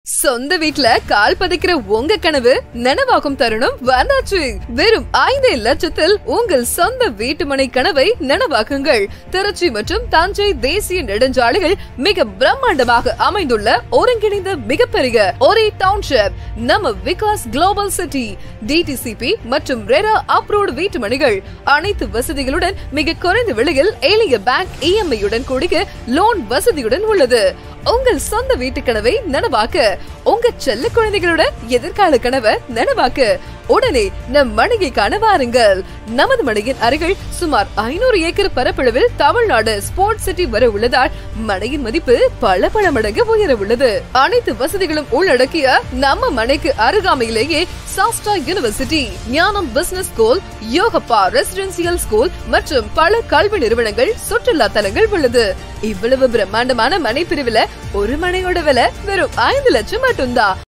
சொந்த வீட்ல கால் பதிக்கிற உங்க கனவு நனவாகும் தருணம் வந்தாச்சு. வெறும் 5 லட்சத்தில் உங்கள் சொந்த வீட்டு மனை கனவை நனவாக்குங்கள். திருச்சி மற்றும் தஞ்சை தேசிய நெடுஞ்சாலைகள் மிக பிரம்மாண்டமாக அமைந்துள்ள ஒருங்கிணைந்த மிகப்பெரிய ஒரே டவுன்ஷிப் நம்ம விகாஸ் குளோபல் சிட்டி. டிடிசிபி மற்றும் ரெரா அப்ரூவ்ட் வீட்டு மனைகள் அனைத்து வசதிகளுடன் மிக குறைந்த விலையில் எளிய பேங்க் இஎம்ஐ-உடன் கூடிய லோன் வசதியுடன் உள்ளது. உங்கள் சொந்த வீட்டு கனவை நனவாக்க, உங்க செல்ல குழந்தைகளோட எதிர்கால கனவை நனவாக்க உடனே நம் மனையை காண வாருங்கள். நமது மனையின் அருகில் சுமார் 500 ஏக்கர் பரப்பளவில் தமிழ்நாடு ஸ்போர்ட்ஸ் சிட்டி வர உள்ளதால் மனையின் மதிப்பு பல மடங்கு உயர உள்ளது. அனைத்து வசதிகளும் உள்ளடக்கிய நம்ம மனைக்கு அருகாமையிலேயே Sastra university, Gnanam business school, Yogappa residential school மற்றும் பல கல்வி நிறுவனங்கள், சுற்றுலா தலங்கள் உள்ளது. இவ்வளவு பிரம்மாண்டமான மனை பிரிவுல ஒரு மனையோட விலை வெறும் 5 லட்சம் மட்டும்தான்.